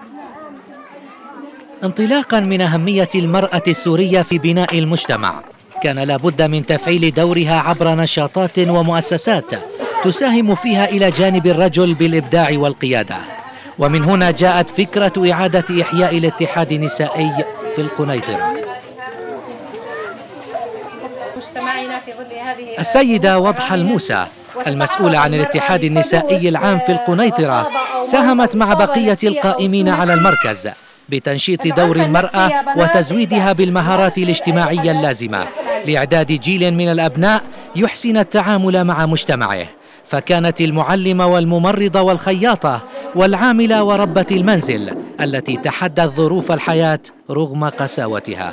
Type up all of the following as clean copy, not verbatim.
انطلاقا من أهمية المرأة السورية في بناء المجتمع، كان لابد من تفعيل دورها عبر نشاطات ومؤسسات تساهم فيها إلى جانب الرجل بالإبداع والقيادة. ومن هنا جاءت فكرة إعادة إحياء الاتحاد النسائي في القنيطرة. السيدة وضحى الموسى المسؤولة عن الاتحاد النسائي العام في القنيطرة ساهمت مع بقية القائمين على المركز بتنشيط دور المرأة وتزويدها بالمهارات الاجتماعية اللازمة لإعداد جيل من الأبناء يحسن التعامل مع مجتمعه، فكانت المعلمة والممرضة والخياطة والعاملة وربة المنزل التي تحدت ظروف الحياة رغم قساوتها.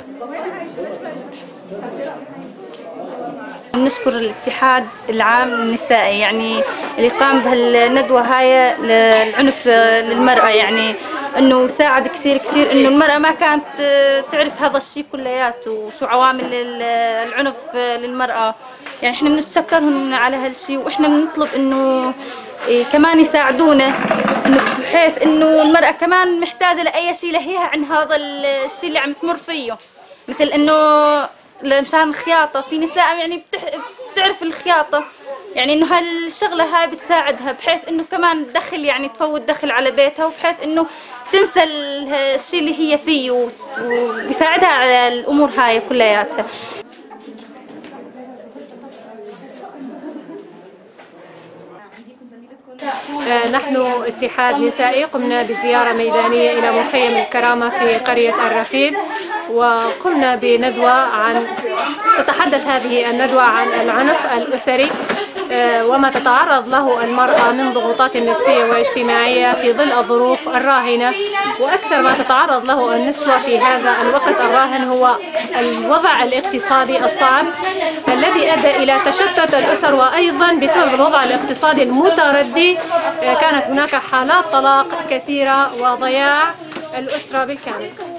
نشكر الاتحاد العام النسائي يعني اللي قام بهالندوة هاي للعنف للمرأة، يعني انه ساعد كثير انه المرأة ما كانت تعرف هذا الشيء كلياته وشو عوامل العنف للمرأة. يعني احنا بنتشكرهم على هالشيء، واحنا بنطلب انه كمان يساعدونا انه بحيث انه المرأة كمان محتاجة لأي شيء لهيها عن هذا الشيء اللي عم تمر فيه، مثل انه مشان الخياطة في نساء يعني بتعرف الخياطة، يعني انه هالشغلة هاي بتساعدها بحيث انه كمان تدخل يعني تفوت دخل على بيتها، وبحيث انه تنسى الشيء اللي هي فيه وبيساعدها على الامور هاي كلياتها. نحن اتحاد نسائي قمنا بزيارة ميدانية إلى مخيم الكرامة في قرية الرفيد، وقمنا بندوة تتحدث هذه الندوة عن العنف الأسري وما تتعرض له المرأة من ضغوطات نفسية واجتماعية في ظل الظروف الراهنة، وأكثر ما تتعرض له النسوة في هذا الوقت الراهن هو الوضع الاقتصادي الصعب الذي أدى إلى تشتت الأسر، وأيضا بسبب الوضع الاقتصادي المتردي كانت هناك حالات طلاق كثيرة وضياع الأسرة بالكامل.